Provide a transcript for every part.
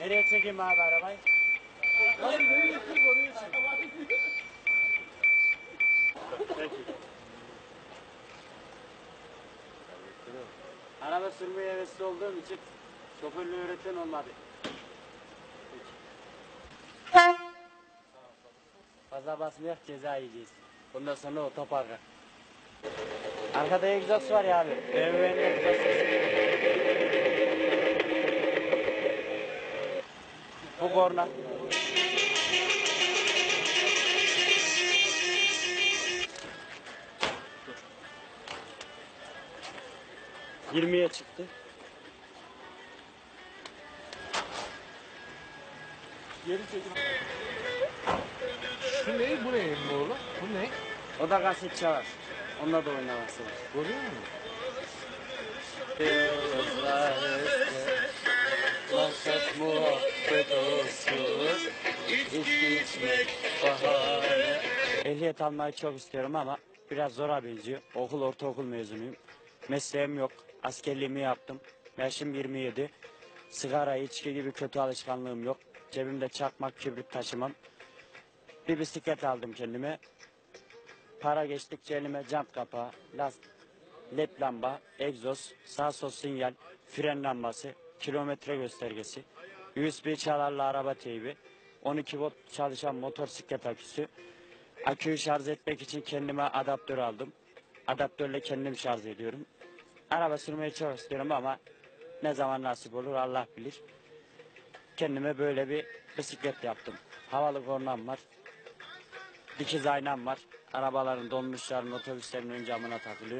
Nereye çekeyim abi arabayı? Lan nereye çek oraya çek. Peki. Araba sürmeye hevesli olduğum için şoförlüğü öğreten olmadı. Fazla basmayak ceza yiyeceğiz. Bundan sonra otoparka. Arkada egzoz var ya abi. BMW'nin egzoz. Bu korna. Dur. 20'ye çıktı. Geri çekin. Şu ne? Bu ne oğlum? Bu ne? O da kaset çalar. Onunla da oynaması var. Görüyor musun? Maksat muhabbet olsun, içki içmek bahane. Ehliyet almayı çok istiyorum ama biraz zora benziyor. Ortaokul mezunuyum. Mesleğim yok. Askerliğimi yaptım. Yaşım 27. Sigara, içki gibi kötü alışkanlığım yok. Cebimde çakmak, kibrit taşımam. Bir bisiklet aldım kendime. Para geçtikçe elime jant kapağı, led lamba, egzoz, sağ sol sinyal, fren lambası, kilometre göstergesi, USB çalarlı araba teybi, 12 volt çalışan motosiklet aküsü, aküyü şarj etmek için kendime adaptör aldım. Adaptörle kendim şarj ediyorum. Araba sürmeyi çok istiyorum ama ne zaman nasip olur Allah bilir. Kendime böyle bir bisiklet yaptım. Havalı kornam var. Dikiz aynam var. Arabaların, dolmuşların, otobüslerin ön camına takılıyor.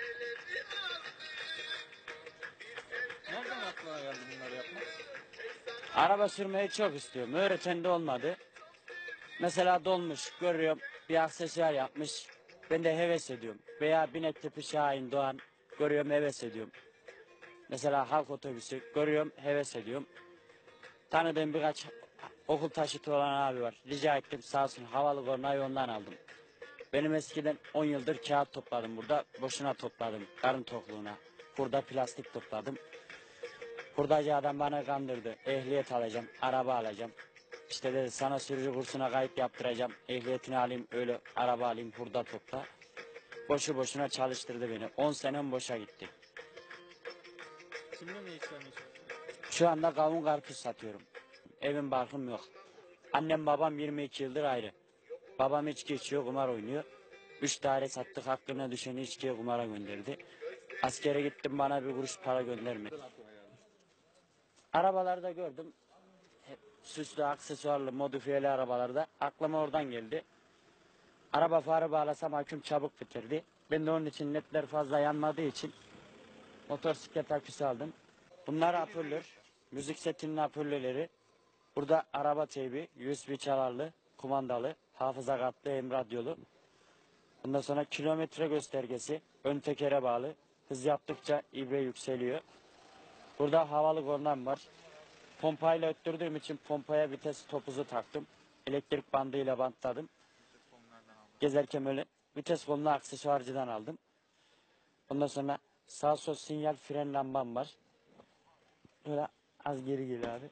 Nereden aklına geldi bunları yapmak? Araba sürmeyi çok istiyorum. Öğreten de olmadı. Mesela dolmuş görüyorum bir aksesuar yapmış. Ben de heves ediyorum. Veya binek tipi Şahin Doğan görüyorum heves ediyorum. Mesela halk otobüsü görüyorum heves ediyorum. Tanıdığım birkaç okul taşıtı olan abi var. Rica ettim sağ olsun havalı kornayı ondan aldım. Benim eskiden 10 yıldır kağıt topladım burada. Boşuna topladım karın tokluğuna. Burada plastik topladım. Hurdacı adam bana kandırdı. Ehliyet alacağım, araba alacağım. İşte dedi sana sürücü kursuna kayıt yaptıracağım. Ehliyetini alayım, öyle araba alayım, hurda topla. Boşu boşuna çalıştırdı beni. 10 senem boşa gitti. Şimdi ne işlemiş? Şu anda kavun karpuz satıyorum. Evim barkım yok. Annem babam 22 yıldır ayrı. Babam içki içiyor, kumar oynuyor. 3 daire sattık, hakkına düşeni içkiye kumara gönderdi. Askere gittim, bana bir kuruş para göndermedi. Arabalarda gördüm. Hep süslü, aksesuarlı, modifiyeli arabalarda. Aklıma oradan geldi. Araba farı bağlasam aküm çabuk bitirdi. Ben de onun için ledler fazla yanmadığı için motosiklet aküsü aldım. Bunlar hoparlör. Müzik setinin hoparlörleri. Burada araba teybi, USB çalarlı, kumandalı, hafıza kartlı, hem radyolu. Bundan sonra kilometre göstergesi, ön tekere bağlı. Hız yaptıkça ibre yükseliyor. Burada havalı kornam var. Pompayla öttürdüğüm için pompaya vites topuzu taktım. Elektrik bandıyla bantladım. Gezerken öyle vites kolunu aksesuarcıdan aldım. Ondan sonra sağ sol sinyal fren lambam var. Böyle az geri geliyor abi.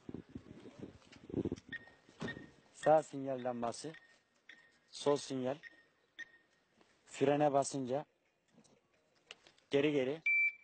Sağ sinyal lambası. Sol sinyal. Frene basınca geri geri.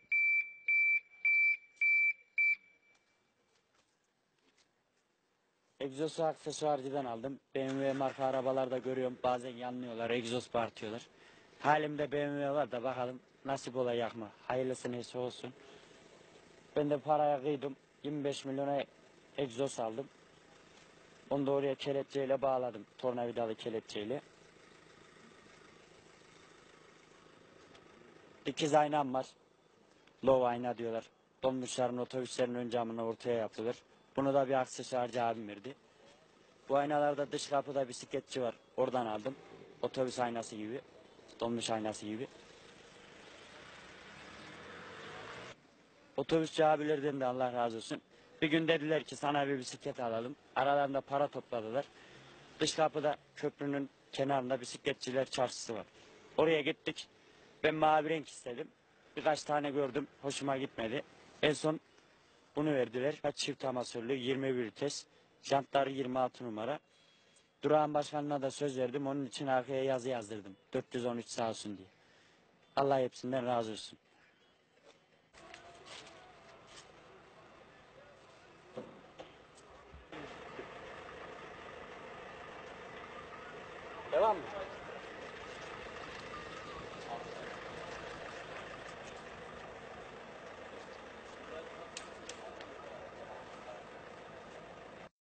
Egzozu aksesuarcıdan aldım. BMW marka arabalarda görüyorum. Bazen yanlıyorlar, egzoz partıyorlar. Halimde BMW var da bakalım nasip olacak mı? Hayırlısı neyse olsun. Ben de paraya kıydım. 25 milyona egzoz aldım. Onu da oraya kelepçeyle bağladım. Tornavidalı kelepçeyle. Dikiz aynam var. Low ayna diyorlar. Dolmuşların, otobüslerin ön camını ortaya yapılır. Bunu da bir aksesuarcı abim verdi. Bu aynalarda dış kapıda bisikletçi var. Oradan aldım. Otobüs aynası gibi. Dolmuş aynası gibi. Otobüsçü abilerden de Allah razı olsun. Bir gün dediler ki sana bir bisiklet alalım. Aralarında para topladılar. Dış kapıda köprünün kenarında bisikletçiler çarşısı var. Oraya gittik. Ben mavi renk istedim. Birkaç tane gördüm. Hoşuma gitmedi. En son Bunu verdiler. Kaç çift amasörlü 21 vites. Jantları 26 numara. Durağan başkanına da söz verdim. Onun için arkaya yazı yazdırdım. 413 sağ olsun diye. Allah hepsinden razı olsun. Devam mı?